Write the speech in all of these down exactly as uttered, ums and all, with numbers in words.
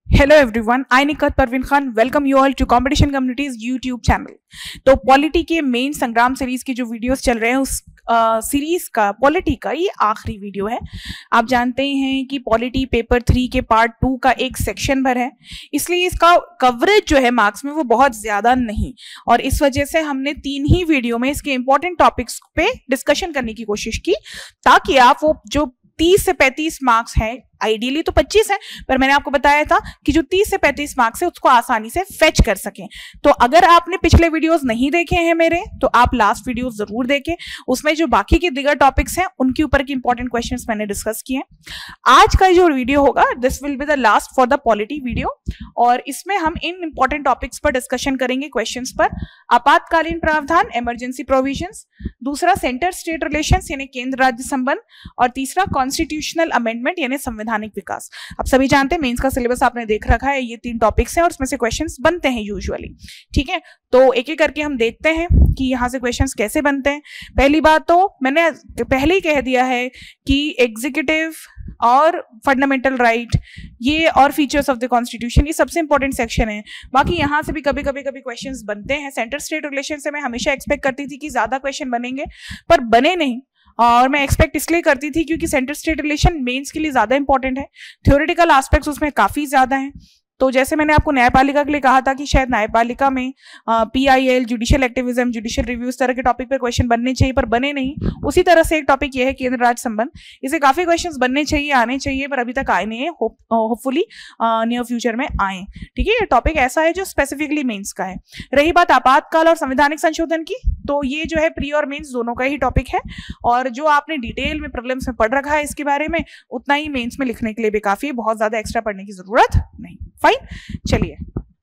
Hello everyone, I Nikhat Parveen Khan welcome you all to competition communities YouTube channel. तो polity के main Sangram series के जो videos चल रहे हैं उस सीरीज का पॉलिटी का ये आखिरी वीडियो है। आप जानते हैं कि पॉलिटी पेपर थ्री के पार्ट टू का एक सेक्शन भर है, इसलिए इसका कवरेज जो है मार्क्स में वो बहुत ज्यादा नहीं, और इस वजह से हमने तीन ही वीडियो में इसके इंपॉर्टेंट टॉपिक्स पे डिस्कशन करने की कोशिश की ताकि आप वो जो तीस से पैंतीस मार्क्स है, आइडियली तो पच्चीस है, पर मैंने आपको बताया था कि जो तीस से पैंतीस मार्क्स है उसको आसानी से फेच कर सकें। तो अगर आपने पिछले वीडियोस नहीं देखे हैं मेरे, तो आप लास्ट वीडियोस जरूर देखें, उसमें जो बाकी के दिगर टॉपिक्स हैं उनके ऊपर के इंपॉर्टेंट क्वेश्चंस मैंने डिस्कस किए। आज का जो वीडियो होगा this will be the last for the polity video, और इसमें हम इन इंपॉर्टेंट टॉपिक्स पर डिस्कशन करेंगे। क्वेश्चंस पर आपातकालीन प्रावधान, इमरजेंसी प्रोविजंस, दूसरा सेंटर स्टेट रिलेशंस यानी केंद्र राज्य संबंध, और तीसरा कॉन्स्टिट्यूशनल अमेंडमेंट यानी संवैधानिक विकास। आप सभी जानते हैं मेंस का सिलेबस आपने देख रखा है, ये तीन टॉपिक्स हैं और इसमें से क्वेश्चंस बनते हैं यूजुअली। ठीक है, तो एक एक करके हम देखते हैं कि यहाँ से क्वेश्चंस कैसे बनते हैं। पहली बात तो मैंने पहले ही कह दिया है कि एग्जीक्यूटिव और फंडामेंटल राइट ये और फीचर्स ऑफ द कॉन्स्टिट्यूशन ये सबसे इंपॉर्टेंट सेक्शन है। बाकी यहाँ से भी कभी कभी कभी क्वेश्चंस बनते हैं। सेंटर स्टेट रिलेशन से मैं हमेशा एक्सपेक्ट करती थी कि ज्यादा क्वेश्चन बनेंगे, पर बने नहीं, और मैं एक्सपेक्ट इसलिए करती थी क्योंकि सेंटर स्टेट रिलेशन मेंस के लिए ज्यादा इंपॉर्टेंट है, थ्योरेटिकल एस्पेक्ट्स उसमें काफी ज्यादा हैं। तो जैसे मैंने आपको न्यायपालिका के लिए कहा था कि शायद न्यायपालिका में PIL, judicial activism, judicial review इस तरह के टॉपिक पर क्वेश्चन बनने चाहिए, पर बने नहीं। उसी तरह से एक टॉपिक ये है केंद्र राज्य संबंध, इसे काफी क्वेश्चंस बनने चाहिए, आने चाहिए, पर अभी तक आए नहीं है। होपफुली नियर फ्यूचर में आए। ठीक है, ये टॉपिक ऐसा है जो स्पेसिफिकली मेंस का है। रही बात आपातकाल और संवैधानिक संशोधन की, तो ये जो है प्री और मेंस दोनों का ही टॉपिक है, और जो आपने डिटेल में प्रीलिम्स में पढ़ रखा है इसके बारे में उतना ही मेंस में लिखने के लिए भी काफी है, बहुत ज्यादा एक्स्ट्रा पढ़ने की जरूरत नहीं। फाइन, चलिए।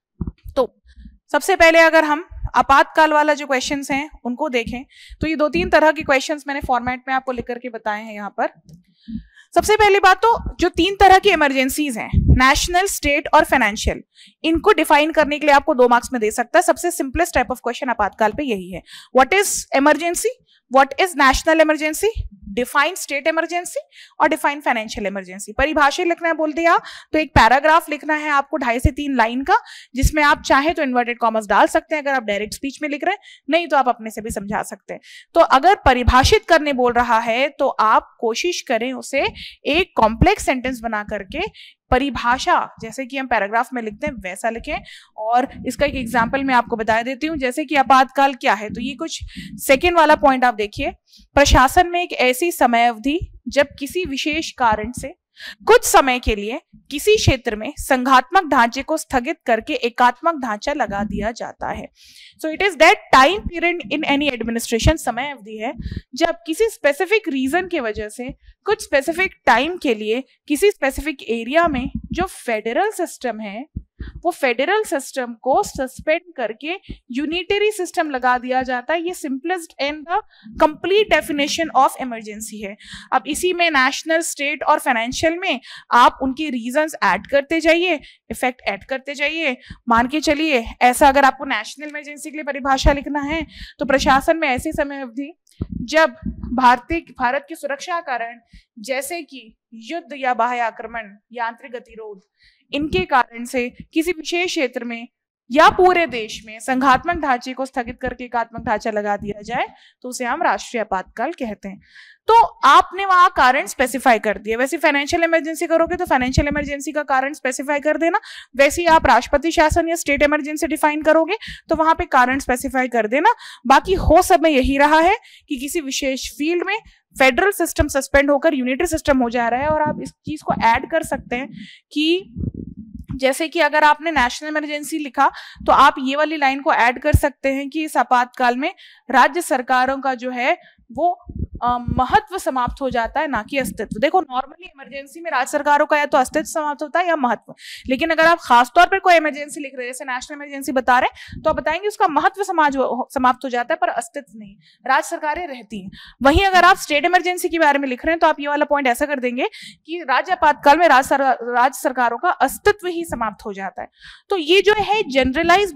तो सबसे पहले अगर हम आपातकाल वाला जो क्वेश्चंस हैं उनको देखें, तो ये दो तीन तरह के क्वेश्चंस मैंने फॉर्मेट में आपको लिख करके बताए हैं यहाँ पर। सबसे पहली बात तो जो तीन तरह की इमरजेंसीज हैं, नेशनल, स्टेट और फाइनेंशियल, इनको डिफाइन करने के लिए आपको दो मार्क्स में दे सकता है। सबसे सिंपलेस्ट टाइप ऑफ क्वेश्चन आपातकाल पे यही है, what is emergency, what is national emergency, define state emergency और डिफाइन फाइनेंशियल इमरजेंसी। परिभाषा लिखना है बोल दिया, तो एक पैराग्राफ लिखना है आपको ढाई से तीन लाइन का, जिसमें आप चाहे तो इन्वर्टेड कॉमर्स डाल सकते हैं अगर आप डायरेक्ट स्पीच में लिख रहे हैं, नहीं तो आप अपने से भी समझा सकते हैं। तो अगर परिभाषित करने बोल रहा है तो आप कोशिश करें उसे एक कॉम्प्लेक्स सेंटेंस बना करके परिभाषा जैसे कि हम पैराग्राफ में लिखते हैं वैसा लिखें। और इसका एक एग्जांपल मैं आपको बता देती हूं, जैसे कि आपातकाल क्या है, तो ये कुछ सेकंड वाला पॉइंट आप देखिए, प्रशासन में एक ऐसी समय अवधि जब किसी विशेष कारण से कुछ समय के लिए किसी क्षेत्र में संघात्मक ढांचे को स्थगित करके एकात्मक ढांचा लगा दिया जाता है। So it is that time period in any administration, समय अवधि है जब किसी स्पेसिफिक रीजन की वजह से कुछ स्पेसिफिक टाइम के लिए किसी स्पेसिफिक एरिया में जो फेडरल सिस्टम है वो फेडरल सिस्टम को सस्पेंड करके यूनिटरी सिस्टम लगा दिया जाता है। ये simplest and the complete definition of emergency है। अब इसी में नेशनल, स्टेट और फाइनेंशियल में आप उनके रीजंस ऐड करते जाइए, इफेक्ट ऐड करते जाइए। मान के चलिए ऐसा, अगर आपको नेशनल इमरजेंसी के लिए परिभाषा लिखना है तो प्रशासन में ऐसी समय अवधि जब भारतीय भारत की सुरक्षा कारण जैसे कि युद्ध या बाह्य आक्रमण या आंतरिक गतिरोध, इनके कारण से किसी विशेष क्षेत्र में या पूरे देश में संघात्मक ढांचे को स्थगित करके एकात्मक ढांचा लगा दिया जाए तो उसे हम राष्ट्रीय आपातकाल कहते हैं। तो आपने वहां कारण स्पेसिफाई कर दिया। वैसे फाइनेंशियल इमरजेंसी करोगे तो फाइनेंशियल इमरजेंसी का कारण स्पेसिफाई कर देना, वैसे ही आप राष्ट्रपति शासन या स्टेट इमरजेंसी डिफाइन करोगे तो वहां पे कारण स्पेसिफाई कर देना। बाकी हो सब में यही रहा है कि किसी विशेष फील्ड में फेडरल सिस्टम सस्पेंड होकर यूनिटरी सिस्टम हो जा रहा है, और आप इस चीज को ऐड कर सकते हैं कि जैसे कि अगर आपने नेशनल इमरजेंसी लिखा तो आप ये वाली लाइन को ऐड कर सकते हैं कि इस आपातकाल में राज्य सरकारों का जो है वो आ, महत्व समाप्त हो जाता है, ना कि अस्तित्व। देखो नॉर्मली इमरजेंसी में राज्य सरकारों का या तो अस्तित्व समाप्त होता है या महत्व, लेकिन अगर आप खासतौर पर कोई इमरजेंसी लिख रहे हैं जैसे नेशनल इमरजेंसी बता रहे हैं तो आप बताएंगे उसका महत्व समाज समाप्त हो जाता है पर अस्तित्व नहीं, राज्य सरकारें रहती हैं। वहीं अगर आप स्टेट इमरजेंसी के बारे में लिख रहे हैं तो आप ये वाला पॉइंट ऐसा कर देंगे कि राज्य आपातकाल में राज्य राज्य सरकारों का अस्तित्व ही समाप्त हो जाता है। तो ये जो है जनरलाइज बातें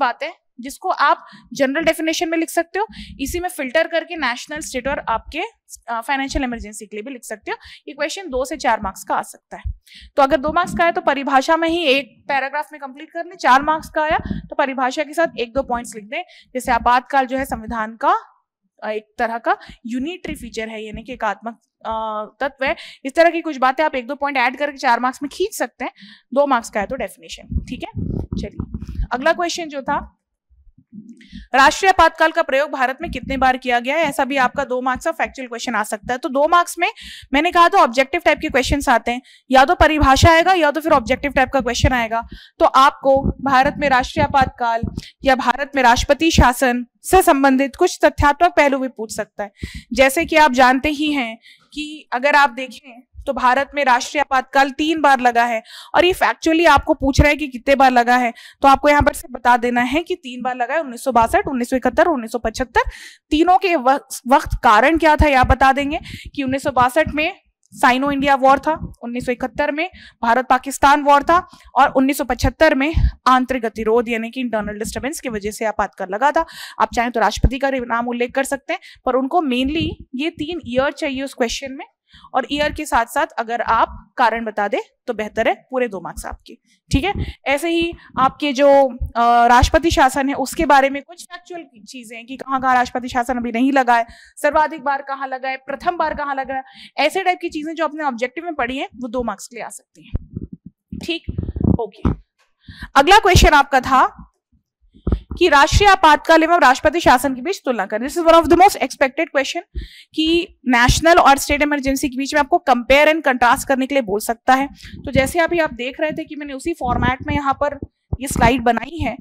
जिसको आप जनरल डेफिनेशन में लिख सकते हो, इसी में फिल्टर करके नेशनल, स्टेट और आपके फाइनेंशियल इमरजेंसी के लिए भी लिख सकते हो। ये क्वेश्चन दो से चार मार्क्स का आ सकता है। तो अगर दो मार्क्स का है तो परिभाषा में ही एक पैराग्राफ में कंप्लीट कर लें, चार मार्क्स का आया तो परिभाषा के साथ एक दो पॉइंट्स लिख दें। जैसे आपातकाल जो है संविधान का एक तरह का यूनिटरी फीचर है, यानी कि एकात्मक तत्व है। इस तरह की कुछ बातें आप एक दो पॉइंट ऐड करके चार मार्क्स में खींच सकते हैं। दो मार्क्स का है तो डेफिनेशन, ठीक है। चलिए अगला क्वेश्चन जो था, राष्ट्रीय आपातकाल का प्रयोग भारत में कितने बार किया गया है? ऐसा भी आपका दो मार्क्स का फैक्चुअल क्वेश्चन आ सकता है। तो दो मार्क्स में मैंने कहा तो ऑब्जेक्टिव टाइप के क्वेश्चंस आते हैं, या तो परिभाषा आएगा या तो फिर ऑब्जेक्टिव टाइप का क्वेश्चन आएगा। तो आपको भारत में राष्ट्रीय आपातकाल या भारत में राष्ट्रपति शासन से संबंधित कुछ तथ्यात्मक पहलू भी पूछ सकता है। जैसे कि आप जानते ही हैं कि अगर आप देखें तो भारत में राष्ट्रीय आपातकाल तीन बार लगा है, और ये फैक्चुअली आपको पूछ रहा है कि कितने बार लगा है, तो आपको यहाँ पर से बता देना है कि तीन बार लगा है, उन्नीस सौ बासठ, उन्नीस सौ इकहत्तर, उन्नीस सौ पचहत्तर। तीनों के वक्त कारण क्या था यह बता देंगे कि उन्नीस सौ बासठ में साइनो इंडिया वॉर था, उन्नीस सौ इकहत्तर में भारत पाकिस्तान वॉर था, और उन्नीस सौ पचहत्तर में आंतरिक गतिरोध यानी कि इंटरनल डिस्टर्बेंस की वजह से आपातकाल लगा था। आप चाहें तो राष्ट्रपति का नाम उल्लेख कर सकते हैं, पर उनको मेनली ये तीन ईयर चाहिए उस क्वेश्चन में, और ईयर के साथ साथ अगर आप कारण बता दे तो बेहतर है, पूरे दो मार्क्स आपके, ठीक है। ऐसे ही आपके जो राष्ट्रपति शासन है उसके बारे में कुछ फैक्चुअल चीजें हैं कि कहाँ कहाँ राष्ट्रपति शासन अभी नहीं लगा है, सर्वाधिक बार कहाँ लगा है, प्रथम बार कहाँ लगा है, ऐसे टाइप की चीजें जो अपने ऑब्जेक्टिव में पढ़ी है वो दो मार्क्स के लिए आ सकती है, ठीक। ओके, अगला क्वेश्चन आपका था कि राष्ट्रीय आपातकाल एवं राष्ट्रपति शासन के बीच तुलना करें। This is one of the most expected question कि नेशनल और स्टेट इमरजेंसी के बीच में आपको कंपेयर एंड कंट्रास्ट करने के लिए बोल सकता है। तो जैसे अभी आप देख रहे थे कि मैंने उसी फॉर्मेट में यहाँ पर ये स्लाइड बनाई है।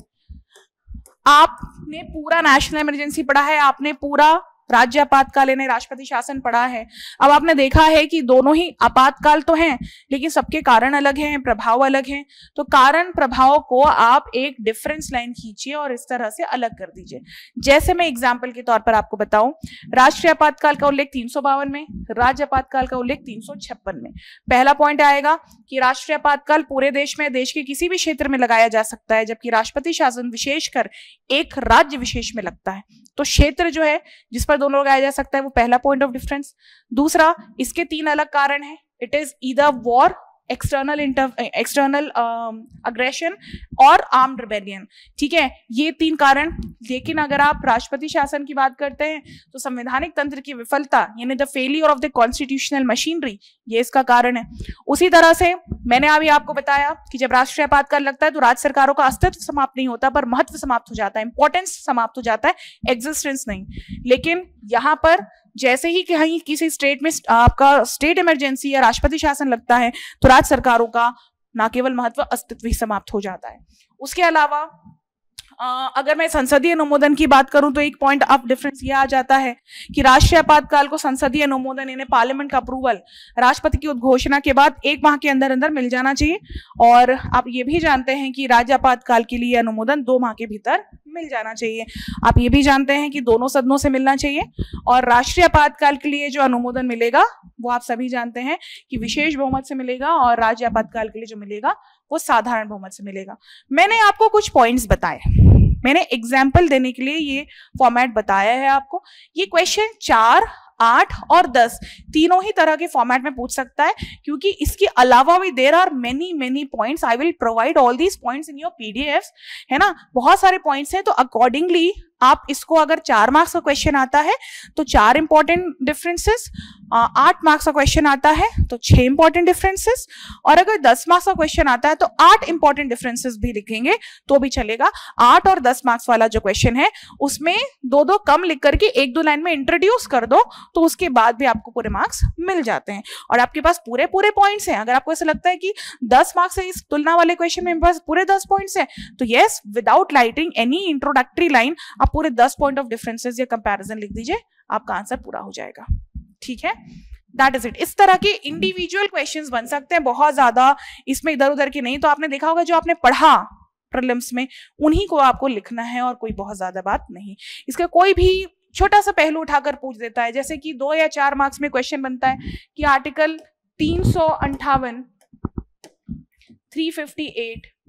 आपने पूरा नेशनल इमरजेंसी पढ़ा है, आपने पूरा राज्य आपातकाल यानी राष्ट्रपति शासन पढ़ा है। अब आपने देखा है कि दोनों ही आपातकाल तो हैं, लेकिन सबके कारण अलग हैं, प्रभाव अलग हैं। तो कारण प्रभाव को आप एक डिफरेंस लाइन खींचिए और इस तरह से अलग कर दीजिए। जैसे मैं एग्जाम्पल के तौर पर आपको बताऊं, राष्ट्रीय आपातकाल का उल्लेख तीन सौ बावन में, राज्य आपातकाल का उल्लेख तीन सौ छप्पन में। पहला पॉइंट आएगा कि राष्ट्रीय आपातकाल पूरे देश में, देश के किसी भी क्षेत्र में लगाया जा सकता है, जबकि राष्ट्रपति शासन विशेषकर एक राज्य विशेष में लगता है। तो क्षेत्र जो है जिस पर दोनों लगाया जा सकता है वो पहला पॉइंट ऑफ डिफरेंस। दूसरा, इसके तीन अलग कारण हैं। It is either war, external inter external aggression और आर्म्ड रिबेलियन, ठीक है, ये तीन कारण। लेकिन अगर आप राष्ट्रपति शासन की बात करते हैं तो संवैधानिक तंत्र की विफलता यानी the failure of the constitutional machinery, ये इसका कारण है। उसी तरह से मैंने अभी आपको बताया कि जब राष्ट्रीय आपातकाल लगता है तो राज्य सरकारों का अस्तित्व समाप्त नहीं होता, पर महत्व समाप्त हो जाता है, इंपॉर्टेंस समाप्त हो जाता है, एग्जिस्टेंस नहीं। लेकिन यहाँ पर जैसे ही कहीं किसी स्टेट में आपका स्टेट इमरजेंसी या राष्ट्रपति शासन लगता है तो राज्य सरकारों का ना केवल महत्व, अस्तित्व ही समाप्त हो जाता है। उसके अलावा अगर मैं संसदीय अनुमोदन की बात करूं तो एक पॉइंट ऑफ डिफरेंस यह आ जाता है कि राष्ट्रीय आपातकाल को संसदीय अनुमोदन यानी पार्लियामेंट का अप्रूवल राष्ट्रपति की उद्घोषणा के बाद एक माह के अंदर अंदर मिल जाना चाहिए, और आप ये भी जानते हैं कि राज्य आपातकाल के लिए अनुमोदन दो माह के भीतर मिल जाना चाहिए। आप ये भी जानते हैं कि दोनों सदनों से मिलना चाहिए, और राष्ट्रीय आपातकाल के लिए जो अनुमोदन मिलेगा वो आप सभी जानते हैं कि विशेष बहुमत से मिलेगा, और राज्य आपातकाल के लिए जो मिलेगा वो साधारण बहुमत से मिलेगा। मैंने आपको कुछ पॉइंट्स बताए, मैंने एग्जाम्पल देने के लिए ये फॉर्मेट बताया है आपको। ये क्वेश्चन चार, आठ और दस तीनों ही तरह के फॉर्मेट में पूछ सकता है, क्योंकि इसके अलावा भी there are many many points. I will provide all these points in your PDFs, है ना, बहुत सारे पॉइंट्स हैं। तो अकॉर्डिंगली आप इसको, अगर चार मार्क्स का क्वेश्चन आता है तो चार इंपॉर्टेंट डिफरेंसेस, आठ मार्क्स का क्वेश्चन आता है तो छह इंपॉर्टेंट डिफरेंसेस, और अगर दस मार्क्स का क्वेश्चन आता है तो आठ इंपॉर्टेंट डिफरेंसेस भी लिखेंगे तो भी चलेगा। आठ और दस मार्क्स वाला जो क्वेश्चन है उसमें दो दो कम लिख करके एक दो लाइन में इंट्रोड्यूस कर दो, तो उसके बाद भी आपको पूरे मार्क्स मिल जाते हैं, और आपके पास पूरे पूरे पॉइंट्स हैं। अगर आपको ऐसा लगता है कि दस मार्क्स है इस तुलना वाले क्वेश्चन में, बस पूरे दस पॉइंट्स हैं, तो yes, without writing any introductory line आप पूरे दस पॉइंट ऑफ डिफरेंसेस या कंपैरिजन लिख दीजिए, आपका आंसर पूरा हो जाएगा, ठीक है। That is it. इस तरह के इंडिविजुअल क्वेश्चंस बन सकते हैं, बहुत ज्यादा इसमें इधर उधर के नहीं। तो आपने देखा होगा जो आपने पढ़ा प्रीलिम्स में उन्हीं को आपको लिखना है, और कोई बहुत ज्यादा बात नहीं। इसका कोई भी छोटा सा पहलू उठाकर पूछ देता है, जैसे कि दो या चार मार्क्स में क्वेश्चन बनता है कि आर्टिकल तीन सौ अंठावन, थ्री फिफ्टी एट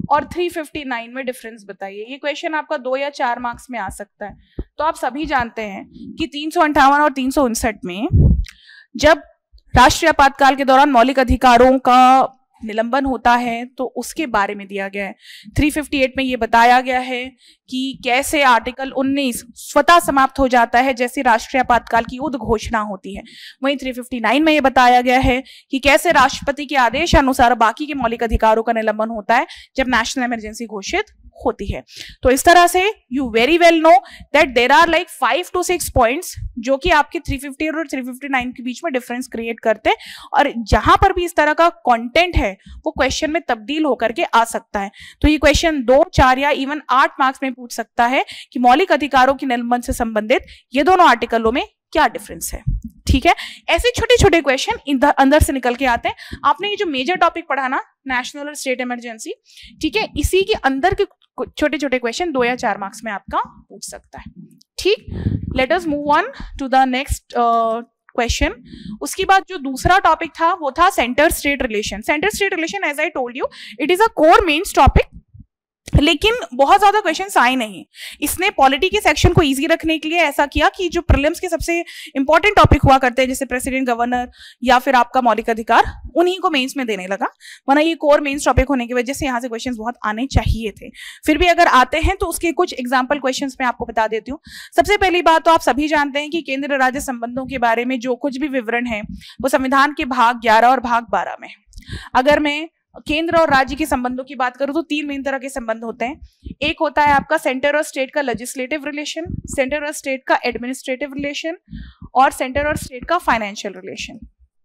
और तीन सौ उनसठ में डिफरेंस बताइए। ये क्वेश्चन आपका दो या चार मार्क्स में आ सकता है। तो आप सभी जानते हैं कि तीन सौ अंठावन और तीन सौ उनसठ में जब राष्ट्रीय आपातकाल के दौरान मौलिक अधिकारों का निलंबन होता है तो उसके बारे में दिया गया है। तीन सौ अट्ठावन में ये बताया गया है कि कैसे आर्टिकल उन्नीस स्वतः समाप्त हो जाता है जैसे राष्ट्रीय आपातकाल की उद्घोषणा होती है। वहीं तीन सौ उनसठ में ये बताया गया है कि कैसे राष्ट्रपति के आदेश अनुसार बाकी के मौलिक अधिकारों का निलंबन होता है जब नेशनल इमरजेंसी घोषित होती है। तो इस तरह से you very well know that there are like five to six points जो कि आपके तीन सौ पचास और तीन सौ उनसठ के बीच में डिफरेंस क्रिएट करते हैं, और जहां पर भी इस तरह का कंटेंट है वो क्वेश्चन में तब्दील होकर के आ सकता है। तो ये क्वेश्चन दो, चार या इवन आठ मार्क्स में पूछ सकता है कि मौलिक अधिकारों के निलंबन से संबंधित ये दोनों आर्टिकलों में क्या डिफरेंस है। ठीक है, ऐसे छोटे छोटे क्वेश्चन अंदर से निकल के आते हैं। आपने ये जो मेजर टॉपिक पढ़ा ना, नेशनल और स्टेट इमरजेंसी, ठीक है, इसी के अंदर के छोटे छोटे क्वेश्चन दो या चार मार्क्स में आपका पूछ सकता है। ठीक, let us move on to the next question. उसके बाद जो दूसरा टॉपिक था वो था centre state relation. Centre state relation, as I told you, it is a core mains topic, लेकिन बहुत ज्यादा क्वेश्चंस आए नहीं। इसने पॉलिटी के सेक्शन को इजी रखने के लिए ऐसा किया कि जो प्रीलिम्स के सबसे इंपॉर्टेंट टॉपिक हुआ करते हैं जैसे प्रेसिडेंट, गवर्नर या फिर आपका मौलिक अधिकार, उन्हीं को मेंस में देने लगा। वरना ये कोर मेंस टॉपिक होने की वजह से यहाँ से क्वेश्चंस बहुत आने चाहिए थे। फिर भी अगर आते हैं तो उसके कुछ एग्जाम्पल क्वेश्चंस मैं आपको बता देती हूँ। सबसे पहली बात तो आप सभी जानते हैं कि केंद्र राज्य संबंधों के बारे में जो कुछ भी विवरण है वो संविधान के भाग ग्यारह और भाग बारह में। अगर मैं केंद्र और राज्य के संबंधों की बात करूं तो तीन मेन तरह के संबंध होते हैं। एक होता है आपका सेंटर और स्टेट का लेजिस्लेटिव रिलेशन, सेंटर और स्टेट का एडमिनिस्ट्रेटिव रिलेशन, और सेंटर और स्टेट का फाइनेंशियल रिलेशन।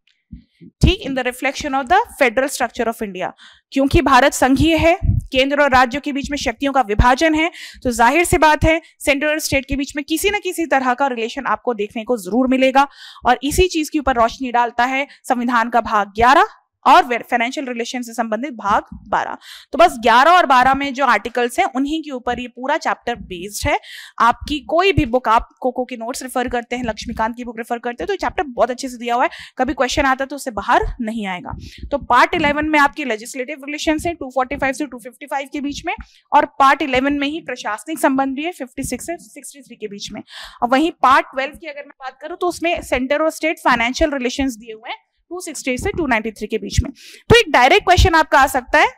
ठीक, in the reflection of the federal structure of India. क्योंकि भारत संघीय है, केंद्र और राज्यों के बीच में शक्तियों का विभाजन है, तो जाहिर सी बात है सेंटर और स्टेट के बीच में किसी न किसी तरह का रिलेशन आपको देखने को जरूर मिलेगा, और इसी चीज के ऊपर रोशनी डालता है संविधान का भाग ग्यारह और फाइनेंशियल रिलेशन से संबंधित भाग बारह। तो बस ग्यारह और बारह में जो आर्टिकल्स हैं उन्हीं के ऊपर ये पूरा चैप्टर बेस्ड है। आपकी कोई भी बुक, आप कोको की नोट्स रेफर करते हैं, लक्ष्मीकांत की बुक रेफर करते हैं, तो चैप्टर बहुत अच्छे से दिया हुआ है, कभी क्वेश्चन आता है तो उससे बाहर नहीं आएगा। तो पार्ट इलेवन में आपकी लेजिस्लेटिव रिलेशन है दो सौ पैंतालीस से दो सौ पचपन के बीच में, और पार्ट इलेवन में ही प्रशासनिक संबंध भी है छप्पन से तिरसठ के बीच में। और वहीं पार्ट ट्वेल्व की अगर मैं बात करूं तो उसमें सेंटर और स्टेट फाइनेंशियल रिलेशंस दिए हुए हैं दो सौ साठ से दो सौ तिरानवे के बीच में। तो एक डायरेक्ट क्वेश्चन आपका आ सकता है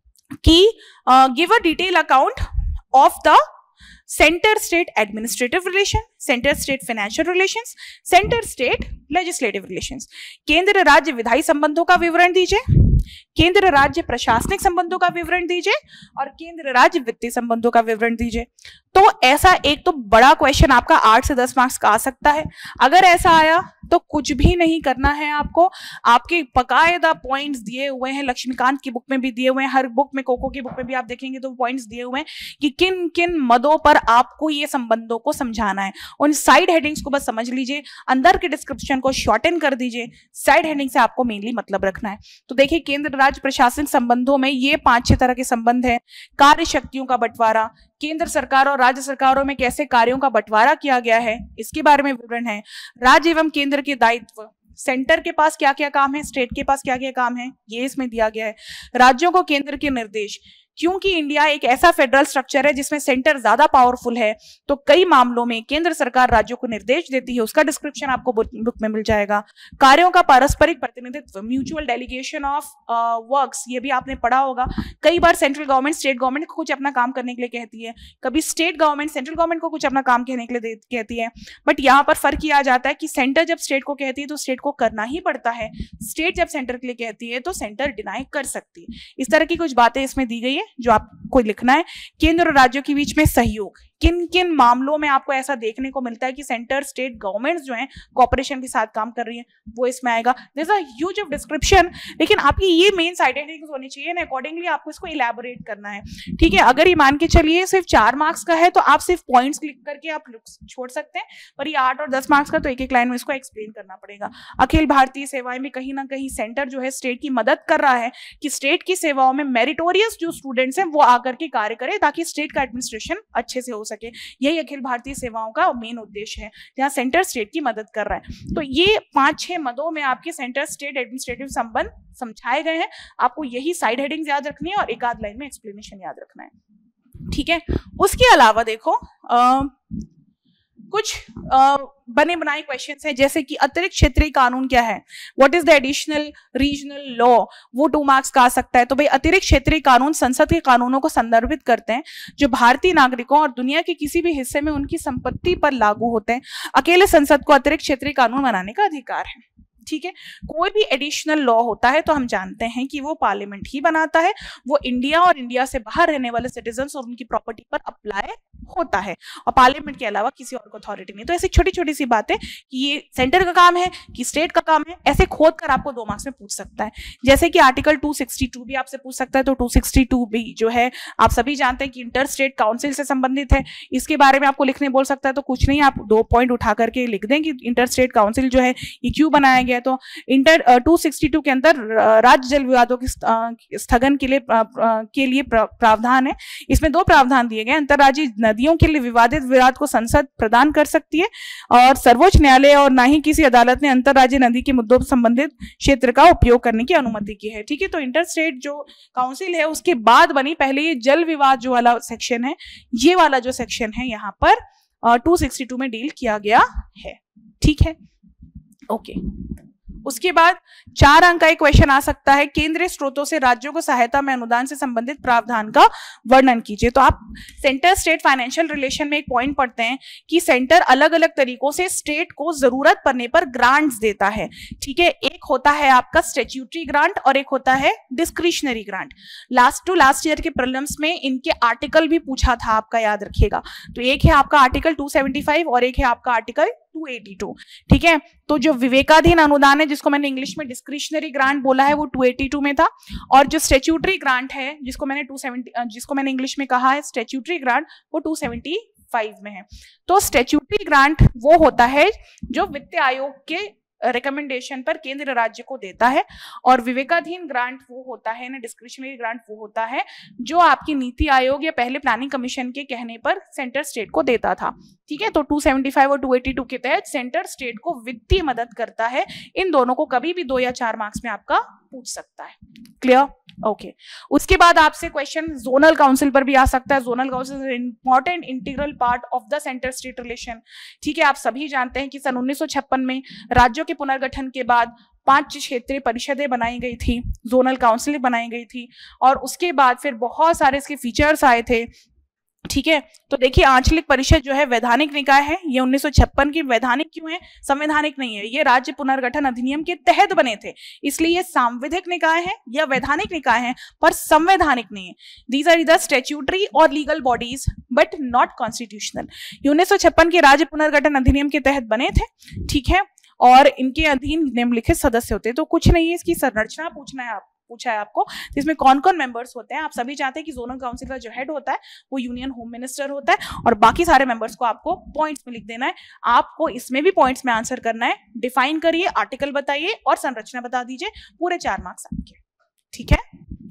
कि give a detail account of the centre state administrative relation, centre state financial relations, centre state legislative relations. केंद्र राज्य विधायी संबंधों का विवरण दीजिए, केंद्र राज्य प्रशासनिक संबंधों का विवरण दीजिए, और केंद्र राज्य वित्तीय संबंधों का विवरण दीजिए। तो ऐसा एक तो बड़ा क्वेश्चन आपका आठ से दस मार्क्स का आ सकता है। अगर ऐसा आया तो कुछ भी नहीं करना है आपको, आपके बकायदा पॉइंट्स दिए हुए हैं, लक्ष्मीकांत की बुक में भी दिए हुए हैं, हर बुक में, कोको की बुक में भी आप देखेंगे तो पॉइंट्स दिए हुए हैं कि किन किन मदों पर आपको ये संबंधों को समझाना है। उन साइड हेडिंग्स को बस समझ लीजिए, अंदर के डिस्क्रिप्शन को शॉर्टन कर दीजिए, साइड हेडिंग से आपको मेनली मतलब रखना है। तो देखिए, केंद्र राज्य प्रशासनिक संबंधों में ये पांच छह तरह के संबंध है। कार्य शक्तियों का बंटवारा, केंद्र सरकार और राज्य सरकारों में कैसे कार्यों का बंटवारा किया गया है, इसके बारे में विवरण है। राज्य एवं केंद्र के दायित्व, सेंटर के पास क्या क्या काम है, स्टेट के पास क्या क्या काम है, ये इसमें दिया गया है। राज्यों को केंद्र के निर्देश, क्योंकि इंडिया एक ऐसा फेडरल स्ट्रक्चर है जिसमें सेंटर ज्यादा पावरफुल है, तो कई मामलों में केंद्र सरकार राज्यों को निर्देश देती है, उसका डिस्क्रिप्शन आपको बुक में मिल जाएगा। कार्यों का पारस्परिक प्रतिनिधित्व, म्यूचुअल डेलीगेशन ऑफ वर्क्स, ये भी आपने पढ़ा होगा। कई बार सेंट्रल गवर्नमेंट स्टेट गवर्नमेंट को कुछ अपना काम करने के लिए कहती है, कभी स्टेट गवर्नमेंट सेंट्रल गवर्नमेंट को कुछ अपना काम कहने के लिए कहती है, बट यहाँ पर फर्क किया जाता है कि सेंटर जब स्टेट को कहती है तो स्टेट को करना ही पड़ता है, स्टेट जब सेंटर के लिए कहती है तो सेंटर डिनाई कर सकती है। इस तरह की कुछ बातें इसमें दी गई है जो आपको लिखना है। केंद्र और राज्यों के बीच में सहयोग, किन किन मामलों में आपको ऐसा देखने को मिलता है कि सेंटर स्टेट गवर्नमेंट्स जो हैं कॉपरेशन के साथ काम कर रही हैं, वो इसमें आएगा। There is a huge of description, लेकिन आपकी ये मेन आइडेंटिटीज होनी चाहिए ना, अकॉर्डिंगली आपको इसको इलैबोरेट करना है। ठीक है, अगर ये मान के चलिए सिर्फ चार मार्क्स का है तो आप सिर्फ पॉइंट्स क्लिक करके आप छोड़ सकते हैं, पर ये आठ और दस मार्क्स का तो एक एक लाइन में इसको एक्सप्लेन करना पड़ेगा। अखिल भारतीय सेवाएं में कहीं ना कहीं सेंटर जो है स्टेट की मदद कर रहा है कि स्टेट की सेवाओं में मेरिटोरियस जो स्टूडेंट्स हैं वो आकर के कार्य करें ताकि स्टेट का एडमिनिस्ट्रेशन अच्छे से हो सके। यही अखिल भारतीय सेवाओं का मेन उद्देश्य है, जहाँ सेंटर स्टेट की मदद कर रहा है। तो ये पांच छह मदों में आपके सेंटर स्टेट एडमिनिस्ट्रेटिव संबंध समझाए गए हैं। आपको यही साइड हेडिंग्स याद रखनी है और एक आध लाइन में एक्सप्लेनेशन याद रखना है, ठीक है। उसके अलावा देखो आ, कुछ आ, बने बनाए क्वेश्चंस हैं, जैसे कि अतिरिक्त क्षेत्रीय कानून क्या है, what is the additional regional law, वो टू मार्क्स का आ सकता है। तो भाई अतिरिक्त क्षेत्रीय कानून संसद के कानूनों को संदर्भित करते हैं जो भारतीय नागरिकों और दुनिया के किसी भी हिस्से में उनकी संपत्ति पर लागू होते हैं। अकेले संसद को अतिरिक्त क्षेत्रीय कानून बनाने का अधिकार है, ठीक है। कोई भी एडिशनल लॉ होता है तो हम जानते हैं कि वो पार्लियामेंट ही बनाता है, वो इंडिया और इंडिया से बाहर रहने वाले सिटीजन्स और उनकी प्रॉपर्टी पर अप्लाई होता है, और पार्लियामेंट के अलावा किसी और को अथॉरिटी नहीं। तो ऐसी छोटी छोटी सी बातें कि ये सेंटर का काम है कि स्टेट का काम है, ऐसे खोद कर आपको दो मार्क्स में पूछ सकता है। जैसे कि आर्टिकल टू सिक्सटी टू भी आपसे पूछ सकता है। तो टू सिक्सटी टू भी जो है आप सभी जानते हैं कि इंटर स्टेट काउंसिल से संबंधित है, इसके बारे में आपको लिखने बोल सकता है। तो कुछ नहीं, आप दो पॉइंट उठा करके लिख दें कि इंटर स्टेट काउंसिल जो है ये क्यों बनाया गया। तो इंटर टू सिक्सटी टू के अंदर राज्य जल विवादों के स्थगन के लिए के लिए प्रावधान है। इसमें दो प्रावधान दिए गए, अंतर्राज्यीय नदियों के लिए विवादित विवाद को संसद प्रदान कर सकती है, और सर्वोच्च न्यायालय और ना ही किसी अदालत ने अंतर्राज्यीय नदी के मुद्दों से संबंधित क्षेत्र का उपयोग करने की अनुमति की है, ठीक है। तो इंटर स्टेट जो काउंसिल है उसके बाद बनी, पहले ये जल विवाद जो वाला सेक्शन है, ये वाला जो सेक्शन है यहाँ पर टू सिक्सटी टू में डील किया गया है, ठीक है, ओके। उसके बाद चार अंक का एक क्वेश्चन आ सकता है, केंद्रीय स्रोतों से राज्यों को सहायता में अनुदान से संबंधित प्रावधान का वर्णन कीजिए। तो आप सेंटर स्टेट फाइनेंशियल रिलेशन में एक पॉइंट पढ़ते हैं कि सेंटर अलग अलग तरीकों से स्टेट को जरूरत पड़ने पर ग्रांट्स देता है, ठीक है। एक होता है आपका स्टैट्यूटरी ग्रांट और एक होता है discretionary grant. Last to last year के प्रीलिम्स में इनके आर्टिकल भी पूछा था आपका, याद रखिएगा। तो एक है आपका आर्टिकल टू सेवेंटी फाइव और एक है आपका आर्टिकल टू एटी टू, ठीक है। तो जो विवेकाधीन अनुदान है, जिसको मैंने इंग्लिश में डिस्क्रिशनरी ग्रांट बोला है, वो टू एटी टू में था, और जो स्टैट्यूटरी ग्रांट है, जिसको मैंने टू सेवेंटी जिसको मैंने इंग्लिश में कहा है स्टैट्यूटरी ग्रांट, वो टू सेवेंटी फाइव में है। तो स्टैट्यूटरी ग्रांट वो होता है जो वित्त आयोग के रिकमेंडेशन पर केंद्र राज्य को देता है, और विवेकाधीन ग्रांट वो होता है ना, डिस्क्रिशनरी ग्रांट वो होता है जो आपकी नीति आयोग या पहले प्लानिंग कमीशन के कहने पर सेंटर स्टेट को देता था, ठीक है। तो टू सेवेंटी फाइव और टू एटी टू के तहत सेंटर स्टेट को वित्तीय मदद करता है। इन दोनों को कभी भी दो या चार मार्क्स में आपका पूछ सकता है, क्लियर, ओके okay. उसके बाद आपसे क्वेश्चन जोनल काउंसिल पर भी आ सकता है। Zonal council important integral part of the centre state relation, ठीक है। आप सभी जानते हैं कि सन उन्नीस सौ छप्पन में राज्यों के पुनर्गठन के बाद पांच क्षेत्रीय परिषदें बनाई गई थी, जोनल काउंसिल बनाई गई थी, और उसके बाद फिर बहुत सारे इसके फीचर्स आए थे, ठीक है। तो देखिए आंचलिक परिषद जो है वैधानिक निकाय है, ये उन्नीस सौ छप्पन की वैधानिक क्यों है, संवैधानिक नहीं है। ये राज्य पुनर्गठन अधिनियम के तहत बने थे, इसलिए ये सांविधिक निकाय है या वैधानिक निकाय है, पर संवैधानिक नहीं है। दीज आर द स्टैट्यूटरी और legal bodies but not constitutional. ये उन्नीस सौ छप्पन के राज्य पुनर्गठन अधिनियम के तहत बने थे, ठीक है, और इनके अधीन निम्नलिखित सदस्य होते हैं। तो कुछ नहीं है, इसकी संरचना पूछना है आप पूछा है आपको, इसमें कौन कौन मेंबर्स होते हैं। आप सभी जानते हैं कि जोनल काउंसिल का जो हेड होता है वो यूनियन होम मिनिस्टर होता है, और बाकी सारे मेंबर्स को आपको पॉइंट्स में लिख देना है। आपको इसमें भी पॉइंट्स में आंसर करना है, डिफाइन करिए, आर्टिकल बताइए और संरचना बता दीजिए, पूरे चार मार्क्स आपके, ठीक है।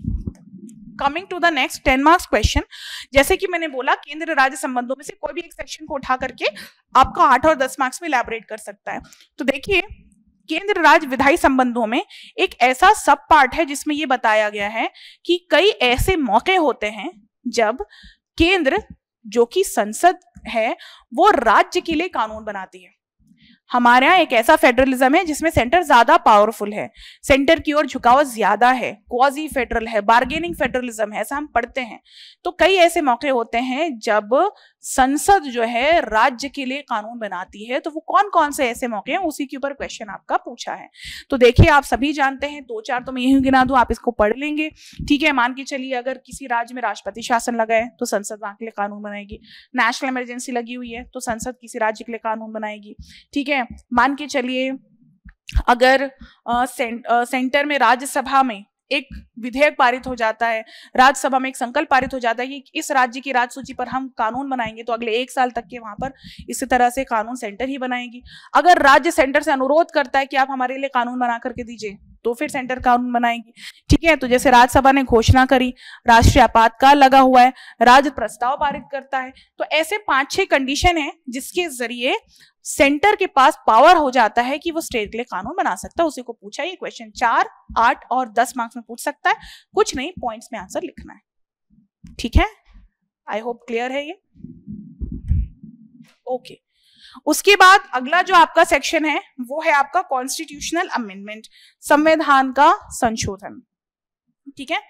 Coming to the next ten marks question, जैसे कि मैंने बोला केंद्र राज्य संबंधों में से कोई भी एक सेक्शन को उठा करके आपका आठ और दस मार्क्स में इलैबोरेट कर सकता है। तो देखिए केंद्र राज्य विधायी संबंधों में एक ऐसा सब पार्ट है जिसमें यह बताया गया है कि कई ऐसे मौके होते हैं जब केंद्र जो कि संसद है वो राज्य के लिए कानून बनाती है। हमारे यहाँ एक ऐसा फेडरलिज्म है जिसमें सेंटर ज्यादा पावरफुल है, सेंटर की ओर झुकाव ज्यादा है, क्वाजी फेडरल है, बार्गेनिंग फेडरलिज्म है, ऐसा हम पढ़ते हैं। तो कई ऐसे मौके होते हैं जब संसद जो है राज्य के लिए कानून बनाती है। तो वो कौन कौन से ऐसे मौके हैं, उसी के ऊपर क्वेश्चन आपका पूछा है। तो देखिए आप सभी जानते हैं, दो चार तो मैं यही गिना दूं, आप इसको पढ़ लेंगे, ठीक है। मान के चलिए अगर किसी राज्य में राष्ट्रपति शासन लगा है तो संसद वहां के लिए कानून बनाएगी। नेशनल इमरजेंसी लगी हुई है तो संसद किसी राज्य के लिए कानून बनाएगी, ठीक है। मान के चलिए अगर आ, सेंट, आ, सेंटर में राज्यसभा में एक विधेयक पारित हो जाता है, राज्यसभा में एक संकल्प पारित हो जाता है कि इस राज्य की राज्य सूची पर हम कानून बनाएंगे, तो अगले एक साल तक के वहां पर इसी तरह से कानून सेंटर ही बनाएगी। अगर राज्य सेंटर से अनुरोध करता है कि आप हमारे लिए कानून बना करके दीजिए, तो फिर सेंटर कानून बनाएगी। ठीक है, तो जैसे राज्यसभा ने घोषणा करी, राष्ट्रीय आपातकाल लगा हुआ है, राज्य प्रस्ताव पारित करता है, तो ऐसे पांच छह कंडीशन है जिसके जरिए सेंटर के पास पावर हो जाता है कि वो स्टेट के लिए कानून बना सकता है। उसी को पूछा, ये क्वेश्चन चार, आठ और दस मार्क्स में पूछ सकता है, कुछ नहीं, पॉइंट्स में आंसर लिखना है। ठीक है, आई होप क्लियर है ये। ओके, उसके बाद अगला जो आपका सेक्शन है वो है आपका कॉन्स्टिट्यूशनल अमेंडमेंट, संविधान का संशोधन। ठीक है,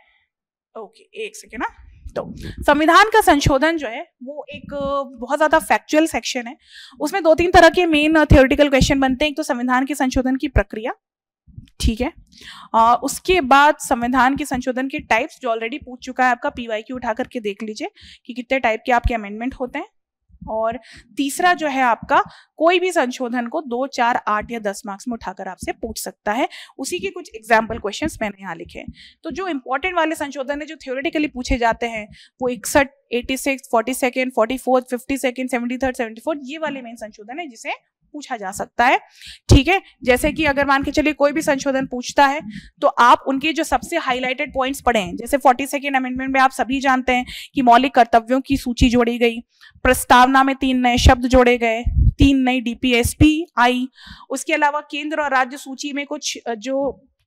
ओके एक सेकेंड ना। तो संविधान का संशोधन जो है वो एक बहुत ज्यादा फैक्चुअल सेक्शन है। उसमें दो तीन तरह के मेन थ्योरेटिकल क्वेश्चन बनते हैं। एक तो संविधान के संशोधन की प्रक्रिया, ठीक है, आ, उसके बाद संविधान के संशोधन के टाइप्स, जो ऑलरेडी पूछ चुका है आपका, पीवाईक्यू उठा करके देख लीजिए कि कितने टाइप के आपके अमेंडमेंट होते हैं। और तीसरा जो है आपका, कोई भी संशोधन को दो, चार, आठ या दस मार्क्स में उठाकर आपसे पूछ सकता है। उसी के कुछ एग्जाम्पल क्वेश्चंस मैंने यहाँ लिखे हैं। तो जो इंपॉर्टेंट वाले संशोधन है जो थ्योरेटिकली पूछे जाते हैं वो इकसठ, eighty six, forty second, forty fourth, fifty second, seventy third, seventy fourth, ये वाले मेन संशोधन है जिसे पूछा जा सकता है। ठीक है, जैसे कि अगर मान के चलिए कोई भी संशोधन पूछता है तो आप उनके जो सबसे हाईलाइटेड पॉइंट्स पढ़ें। जैसे फोर्टी सेकेंड अमेंडमेंट में आप सभी जानते हैं कि मौलिक कर्तव्यों की सूची जोड़ी गई, प्रस्तावना में तीन नए शब्द जोड़े गए, तीन नई डीपीएसपी आई, उसके अलावा केंद्र और राज्य सूची में कुछ जो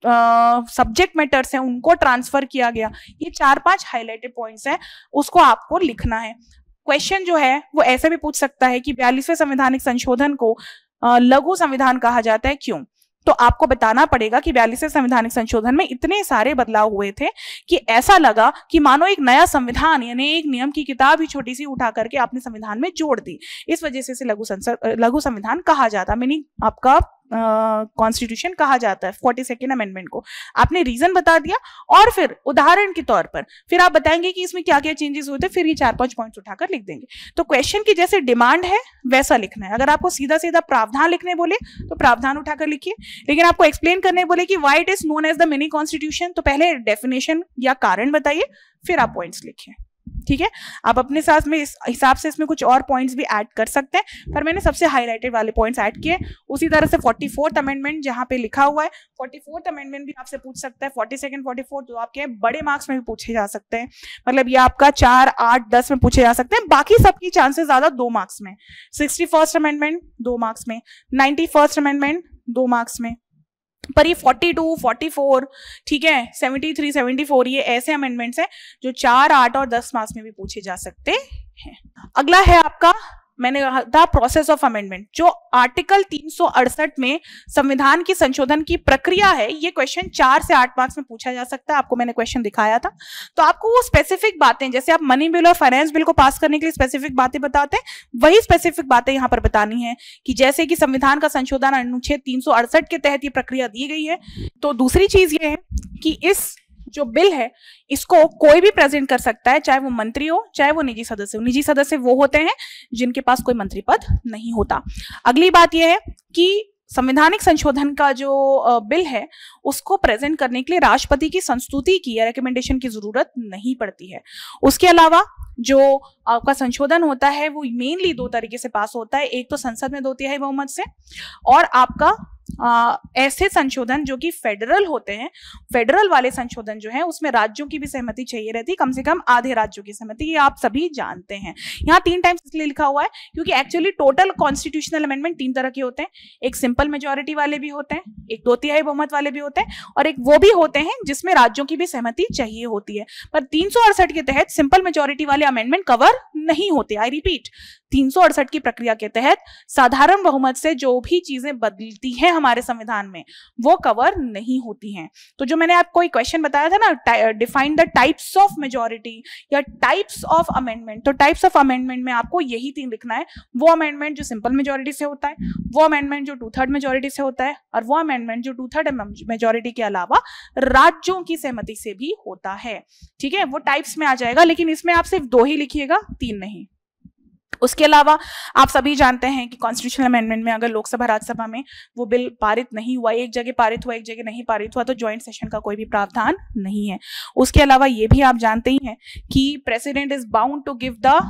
सब्जेक्ट uh, मैटर्स हैं उनको ट्रांसफर किया गया। ये चार पांच हाईलाइटेड पॉइंट्स हैं, उसको आपको लिखना है। क्वेश्चन जो है वो ऐसे भी पूछ सकता है कि बयालीसवें संवैधानिक संशोधन को लघु संविधान कहा जाता है, क्यों? तो आपको बताना पड़ेगा कि बयालीसवें संवैधानिक संशोधन में इतने सारे बदलाव हुए थे कि ऐसा लगा कि मानो एक नया संविधान यानी एक नियम की किताब ही छोटी सी उठा करके आपने संविधान में जोड़ दी। इस वजह से इसे लघु संसद लघु संविधान कहा जाता, मीनिंग आपका कॉन्स्टिट्यूशन uh, कहा जाता है फोर्टी सेकेंड अमेंडमेंट को। आपने रीजन बता दिया और फिर उदाहरण के तौर पर फिर आप बताएंगे कि इसमें क्या क्या चेंजेस हुए थे, फिर ये चार पांच पॉइंट्स उठाकर लिख देंगे। तो क्वेश्चन की जैसे डिमांड है वैसा लिखना है। अगर आपको सीधा सीधा प्रावधान लिखने बोले तो प्रावधान उठाकर लिखिए, लेकिन आपको एक्सप्लेन करने बोले कि why it is known as the mini constitution तो पहले डेफिनेशन या कारण बताइए, फिर आप पॉइंट्स लिखिए। ठीक है, आप अपने साथ में इस हिसाब से इसमें कुछ और पॉइंट्स भी ऐड कर सकते हैं, पर मैंने सबसे हाईलाइटेड वाले पॉइंट्स ऐड किए। उसी तरह से फोर्टी फोर्थ अमेंडमेंट जहां पे लिखा हुआ है, फोर्टी फोर्थ अमेंडमेंट भी आपसे पूछ सकता है। फोर्टी सेकंड, फोर्टी फोर्थ जो आपके बड़े मार्क्स में भी पूछे जा सकते हैं, मतलब ये आपका चार, आठ, दस में पूछे जा सकते हैं। बाकी सबकी चांसेस ज्यादा दो मार्क्स में। सिक्सटी फर्स्ट अमेंडमेंट दो मार्क्स में, नाइन्टी फर्स्ट अमेंडमेंट दो मार्क्स में, पर ये फोर्टी टू, फोर्टी फोर, ठीक है, सेवेंटी थ्री, सेवेंटी फोर, ये ऐसे अमेंडमेंट्स हैं जो चार, आठ और दस मार्क्स में भी पूछे जा सकते हैं। अगला है आपका, मैंने कहा था प्रोसेस ऑफ अमेंडमेंट, जो आर्टिकल तीन सौ अड़सठ में संविधान की संशोधन की प्रक्रिया है। ये क्वेश्चन चार से आठ मार्क्स में पूछा जा सकता है। आपको मैंने क्वेश्चन दिखाया था, तो आपको वो स्पेसिफिक बातें, जैसे आप मनी बिल और फाइनेंस बिल को पास करने के लिए स्पेसिफिक बातें बताते हैं, वही स्पेसिफिक बातें यहाँ पर बतानी है कि जैसे कि संविधान का संशोधन अनुच्छेद तीन सौ अड़सठ के तहत ये प्रक्रिया दी गई है। तो दूसरी चीज ये है कि इस जो बिल है इसको कोई भी प्रेजेंट कर सकता है, चाहे वो मंत्री हो चाहे वो निजी सदस्य हो। निजी सदस्य वो होते हैं जिनके पास कोई मंत्री पद नहीं होता। अगली बात यह है कि संवैधानिक संशोधन का जो बिल है उसको प्रेजेंट करने के लिए राष्ट्रपति की संस्तुति की या रिकमेंडेशन की जरूरत नहीं पड़ती है। उसके अलावा जो आपका संशोधन होता है वो मेनली दो तरीके से पास होता है, एक तो संसद में दो तिहाई बहुमत से, और आपका आ, ऐसे संशोधन जो कि फेडरल होते हैं, फेडरल वाले संशोधन जो है उसमें राज्यों की भी सहमति चाहिए रहती, कम से कम आधे राज्यों की सहमति, ये आप सभी जानते हैं। यहाँ तीन टाइम्स इसलिए लिखा हुआ है क्योंकि एक्चुअली टोटल कॉन्स्टिट्यूशनल अमेंडमेंट तीन तरह के होते हैं, एक सिंपल मेजोरिटी वाले भी होते हैं, एक दो तिहाई बहुमत वाले भी होते हैं, और एक वो भी होते हैं जिसमें राज्यों की भी सहमति चाहिए होती है। पर तीन सौ अड़सठ के तहत सिंपल मेजोरिटी वाले अमेंडमेंट कवर नहीं होते। आई रिपीट, तीन सौ अड़सठ की प्रक्रिया के तहत साधारण बहुमत से जो भी चीजें बदलती हैं हमारे संविधान में वो कवर नहीं होती हैं। तो जो मैंने आपको एक क्वेश्चन बताया था ना, define the types of majority या टाइप्स ऑफ अमेंडमेंट, तो टाइप्स ऑफ अमेंडमेंट में आपको यही तीन लिखना है। वो अमेंडमेंट जो सिंपल मेजॉरिटी से होता है, वो अमेंडमेंट जो टू थर्ड मेजॉरिटी से होता है, और वो अमेंडमेंट जो टू थर्ड मेजॉरिटी के अलावा राज्यों की सहमति से भी होता है। ठीक है, वो टाइप्स में आ जाएगा, लेकिन इसमें आप सिर्फ दो ही लिखिएगा, तीन नहीं। उसके अलावा आप सभी जानते हैं कि कॉन्स्टिट्यूशनल अमेंडमेंट में अगर लोकसभा राज्यसभा में वो बिल पारित नहीं हुआ, एक जगह पारित हुआ एक जगह नहीं पारित हुआ, तो ज्वाइंट सेशन का कोई भी प्रावधान नहीं है। उसके अलावा ये भी आप जानते ही हैं कि president is bound to give the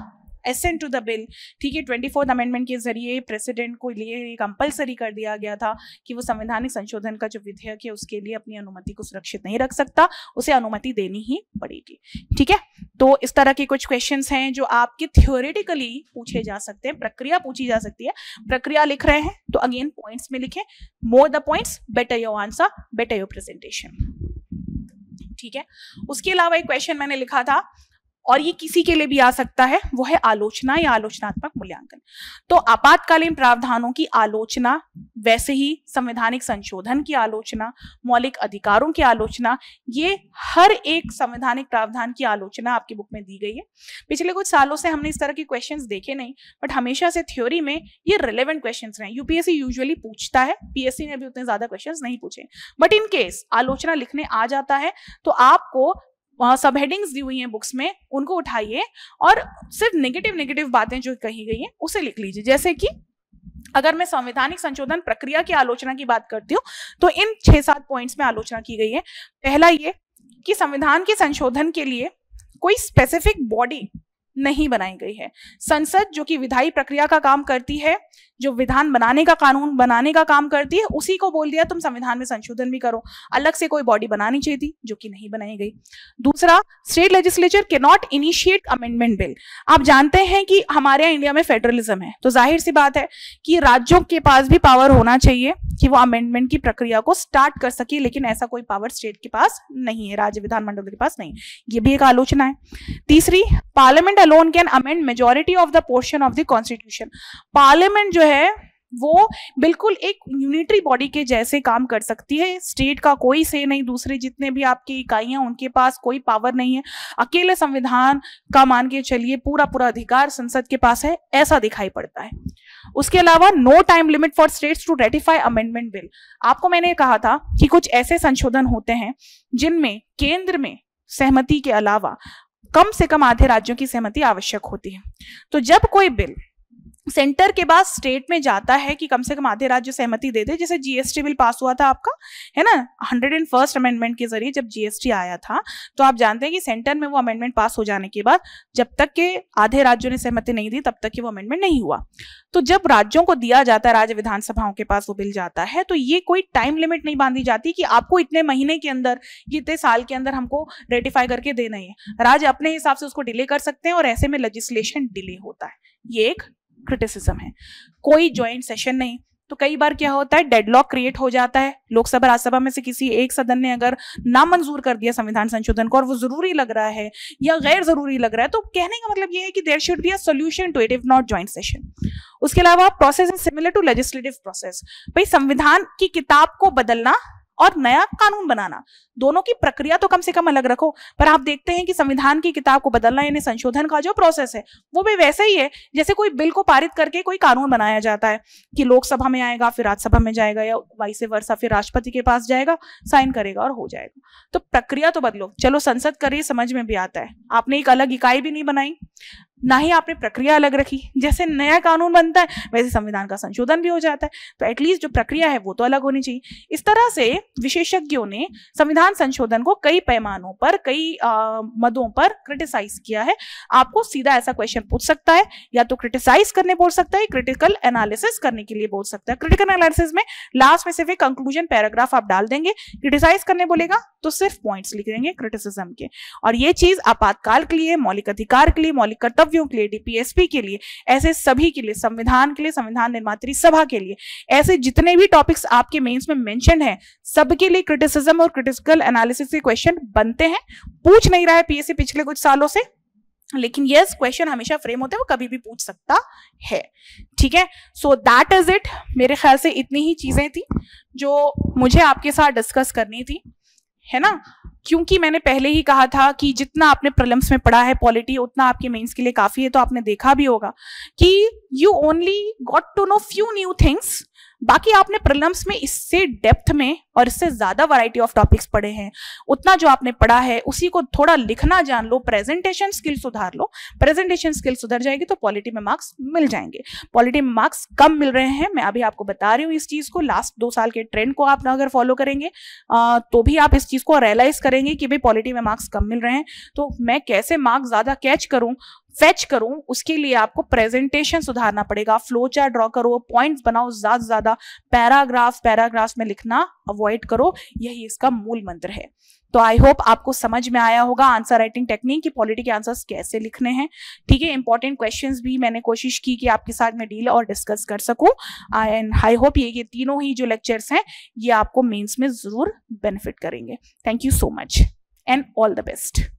assent to the bill, ठीक है। ट्वेंटी फोर्थ अमेंडमेंट के जरिए प्रेसिडेंट को लिए कंपलसरी कर दिया गया था कि वो संवैधानिक संशोधन का जो विधेयक है उसके लिए अपनी अनुमति को सुरक्षित नहीं रख सकता, उसे अनुमति देनी ही पड़ेगी, ठीक है। तो इस तरह के कुछ क्वेश्चंस हैं जो आपके थ्योरेटिकली पूछे जा सकते हैं, प्रक्रिया पूछी जा सकती है। प्रक्रिया लिख रहे हैं तो अगेन पॉइंट्स में लिखें, more the points better your answer, better your presentation, ठीक है। उसके अलावा एक क्वेश्चन मैंने लिखा था और ये किसी के लिए भी आ सकता है, वो है आलोचना या आलोचनात्मक मूल्यांकन। तो आपातकालीन प्रावधानों की आलोचना, वैसे ही संवैधानिक संशोधन की आलोचना, मौलिक अधिकारों की आलोचना, ये हर एक संवैधानिक प्रावधान की आलोचना आपकी बुक में दी गई है। पिछले कुछ सालों से हमने इस तरह के क्वेश्चंस देखे नहीं, बट हमेशा से थ्योरी में ये रिलेवेंट क्वेश्चंस रहे। यूपीएससी यूजुअली पूछता है, पीएससी ने भी उतने ज्यादा क्वेश्चंस नहीं पूछे, बट इन केस आलोचना लिखने आ जाता है तो आपको वहाँ सब हेडिंग्स दी हुई हैं बुक्स में, उनको उठाइए और सिर्फ नेगेटिव नेगेटिव बातें जो कही गई हैं उसे लिख लीजिए। जैसे कि अगर मैं संवैधानिक संशोधन प्रक्रिया की आलोचना की बात करती हूँ तो इन छह सात पॉइंट्स में आलोचना की गई है। पहला ये कि संविधान के संशोधन के लिए कोई स्पेसिफिक बॉडी नहीं बनाई गई है। संसद जो कि विधायी प्रक्रिया का काम करती है, जो विधान बनाने का, कानून बनाने का काम करती है, उसी को बोल दिया तुम संविधान में संशोधन भी करो। अलग से कोई बॉडी बनानी चाहिए थी जो कि नहीं बनाई गई। दूसरा, state legislature can not initiate amendment bill. आप जानते हैं कि हमारे यहाँ इंडिया में फेडरलिज्म है, तो जाहिर सी बात है कि राज्यों के पास भी पावर होना चाहिए कि वो अमेंडमेंट की प्रक्रिया को स्टार्ट कर सके, लेकिन ऐसा कोई पावर स्टेट के पास नहीं है, राज्य विधानमंडल के पास नहीं। ये भी एक आलोचना है। तीसरी, parliament alone can amend majority of the portion of the constitution. Parliament जो है वो बिल्कुल एक यूनिटरी बॉडी के जैसे काम कर सकती है। स्टेट का कोई से नहीं, दूसरे जितने भी आपकी इकाइयां उनके पास कोई पावर नहीं है। अकेले संविधान का मान के चलिए पूरा पूरा अधिकार संसद के पास है, ऐसा दिखाई पड़ता है। उसके अलावा no time limit for states to ratify amendment bill. आपको मैंने कहा था कि कुछ ऐसे संशोधन होते हैं जिनमें केंद्र में सहमति के अलावा कम से कम आधे राज्यों की सहमति आवश्यक होती है। तो जब कोई बिल सेंटर के बाद स्टेट में जाता है कि कम से कम आधे राज्य सहमति दे दे, जैसे जीएसटी बिल पास हुआ था आपका, है ना, हंड्रेड एंड फर्स्ट अमेंडमेंट के जरिए जब जीएसटी आया था, तो आप जानते हैं कि सेंटर में वो अमेंडमेंट पास हो जाने के बाद जब तक के आधे राज्यों ने सहमति नहीं दी तब तक कि वो अमेंडमेंट नहीं हुआ। तो जब राज्यों को दिया जाता है, राज्य विधानसभाओं के पास वो बिल जाता है, तो ये कोई टाइम लिमिट नहीं बांधी जाती कि आपको इतने महीने के अंदर, इतने साल के अंदर हमको रेटिफाई करके देना ही है। राज्य अपने हिसाब से उसको डिले कर सकते हैं और ऐसे में लेजिस्लेशन डिले होता है। ये एक क्रिटिसिज्म है। कोई ज्वाइंट सेशन नहीं, तो कई बार क्या होता है, डेडलॉक क्रिएट हो जाता है। लोकसभा राज्यसभा में से किसी एक सदन ने अगर नामंजूर कर दिया संविधान संशोधन को और वो जरूरी लग रहा है या गैर जरूरी लग रहा है, तो कहने का मतलब ये है कि there should be a solution to it if not joint session. उसके अलावा process is similar to legislative process. भाई संविधान की किताब को बदलना और नया कानून बनाना, दोनों की प्रक्रिया तो कम से कम अलग रखो, पर आप देखते हैं कि संविधान की किताब को बदलना यानी संशोधन का जो प्रोसेस है वो भी वैसा ही है जैसे कोई बिल को पारित करके कोई कानून बनाया जाता है कि लोकसभा में आएगा, फिर राज्यसभा में जाएगा या वाइस वर्सा, फिर राष्ट्रपति के पास जाएगा, साइन करेगा और हो जाएगा। तो प्रक्रिया तो बदलो। चलो संसद करिए, समझ में भी आता है, आपने एक अलग इकाई भी नहीं बनाई, ना ही आपने प्रक्रिया अलग रखी। जैसे नया कानून बनता है वैसे संविधान का संशोधन भी हो जाता है, तो एटलीस्ट जो प्रक्रिया है वो तो अलग होनी चाहिए। इस तरह से विशेषज्ञों ने संविधान संशोधन को कई पैमानों पर, कई आ, मदों पर क्रिटिसाइज किया है। आपको सीधा ऐसा क्वेश्चन पूछ सकता है, या तो क्रिटिसाइज करने बोल सकता है, क्रिटिकल एनालिसिस करने के लिए बोल सकता है। क्रिटिकल एनालिसिस में लास्ट में सिर्फ एक कंक्लूजन पैराग्राफ आप डाल देंगे, क्रिटिसाइज करने बोलेगा तो सिर्फ पॉइंट्स लिख देंगे क्रिटिसिज्म के। और ये चीज आपातकाल के लिए, मौलिक अधिकार के लिए, मौलिक कर्तव्यों के लिए, डीपीएसपी के लिए, ऐसे सभी के लिए, संविधान के लिए, संविधान निर्मात्री सभा के लिए, ऐसे जितने भी टॉपिक्स आपके मेंस में मेंशन है, सबके लिए क्रिटिसिज्म और क्रिटिकल एनालिसिस के क्वेश्चन बनते हैं। पूछ नहीं रहा है पीएससी पिछले कुछ सालों से, लेकिन यस क्वेश्चन हमेशा फ्रेम होते हैं, वो कभी भी पूछ सकता है। ठीक है, सो दैट इज इट। मेरे ख्याल से इतनी ही चीजें थी जो मुझे आपके साथ डिस्कस करनी थी, है ना, क्योंकि मैंने पहले ही कहा था कि जितना आपने प्रीलिम्स में पढ़ा है पॉलिटी उतना आपके मेंस के लिए काफी है। तो आपने देखा भी होगा कि you only got to know few new things, बाकी आपने प्रीलिम्स में इससे डेप्थ में और इससे ज्यादा वैरायटी ऑफ टॉपिक्स पढ़े हैं। उतना जो आपने पढ़ा है उसी को थोड़ा लिखना जान लो, प्रेजेंटेशन स्किल सुधार लो। प्रेजेंटेशन स्किल सुधर जाएगी तो पॉलिटी में मार्क्स मिल जाएंगे। पॉलिटी में मार्क्स कम मिल रहे हैं, मैं अभी आपको बता रही हूँ इस चीज को। लास्ट दो साल के ट्रेंड को आप अगर फॉलो करेंगे आ, तो भी आप इस चीज को रियलाइज करेंगे कि भाई पॉलिटी में मार्क्स कम मिल रहे हैं, तो मैं कैसे मार्क्स ज्यादा कैच करूं, फेच करूं, उसके लिए आपको प्रेजेंटेशन सुधारना पड़ेगा, फ्लो चार्ट ड्रॉ करो, पॉइंट्स बनाओ, ज्यादा से ज्यादा पैराग्राफ पैराग्राफ में लिखना अवॉइड करो, यही इसका मूल मंत्र है। तो आई होप आपको समझ में आया होगा आंसर राइटिंग टेक्निक की पॉलिटी के आंसर्स कैसे लिखने हैं। ठीक है, इंपॉर्टेंट क्वेश्चंस भी मैंने कोशिश की कि आपके साथ में डील और डिस्कस कर सकूं, एंड आई होप ये ये तीनों ही जो लेक्चर्स हैं ये आपको मेंस में जरूर बेनिफिट करेंगे। Thank you so much and all the best.